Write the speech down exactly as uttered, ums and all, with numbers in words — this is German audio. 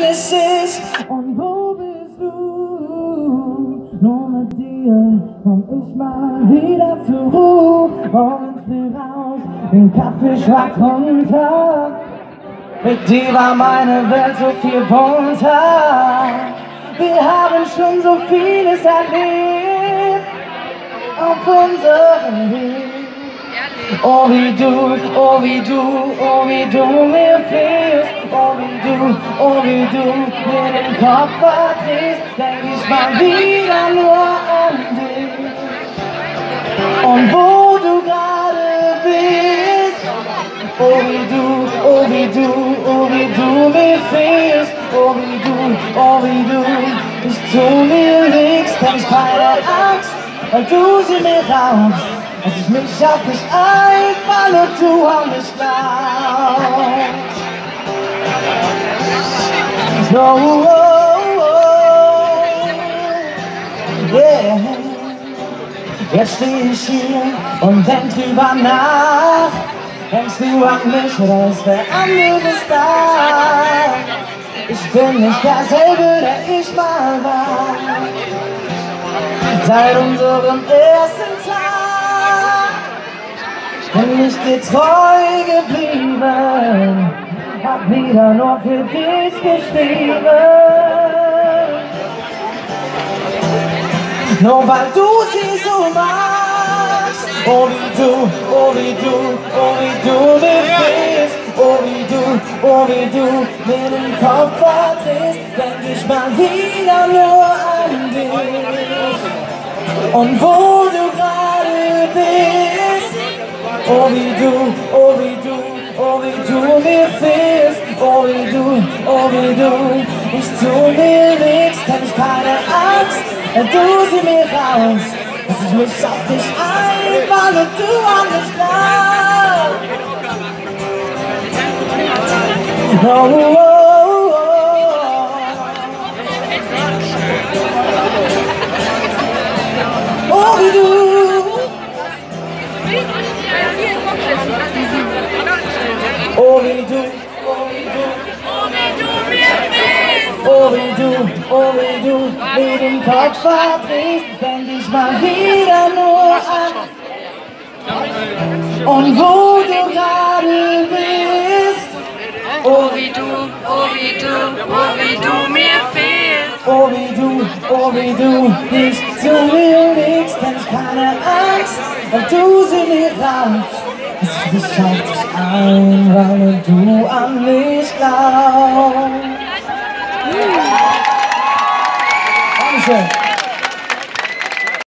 es ist. Und wo bist du? Nur mit dir komm ich mal wieder zur Ruhe. Morgens früh raus, den Kaffee schwarz runter. Mit dir war meine Welt so viel bunter. Wir haben schon so vieles erlebt auf unserem Weg. Oh wie du, oh wie du, oh wie du mir fehlst. Oh wie du, oh wie du mir den Kopf verdrehst. Denk ich mal wieder nur an dich. Und wo du gerade bist. Oh wie du, oh wie du, oh wie du mir fehlst. Oh wie du, oh wie du, ich tu mir nix, kenn ich keine Angst, weil du sie mir raubst. Dass ich mich auf dich einfalle, du an mich glaubst. Oh, oh, oh, yeah. Jetzt steh ich hier und denk drüber nach. Denkst du an mich oder ist wer anderes da? Ich bin nicht derselbe, der ich mal war. Seit unserem ersten Tag bin ich dir treu geblieben, hab wieder nur für dich geschrieben. Nur weil du sie so magst. Oh wie du, oh wie du, oh wie du mir fehlst. Oh wie du, oh wie du mir den Kopf verdrehst. Denk ich mal wieder nur an dich. Und wo du gerade bist. Oh wie du, oh wie du, oh wie du mir fehlst. Oh wie du, oh wie du, ich tu mir nix, kenn ich keine Angst, wenn du sie mir raubst. Dass ich mich auf dich einfalle, du an mich glaubst. Oh, oh, oh, oh. Oh wie du. Oh wie du, oh wie du, oh wie du mir fehlst. oh wie du, oh wie du mir den Kopf verdrehst, denk ich mal wieder nur an. Und wo du gerade bist. Oh wie du, oh wie du, oh wie du mir fehlst. Oh wie du, oh wie du nicht zu mir legst, kenn ich keine Angst, weil du sie mir raubst. Ich mich auf dich ein, weil du an mich glaubst. Dankeschön.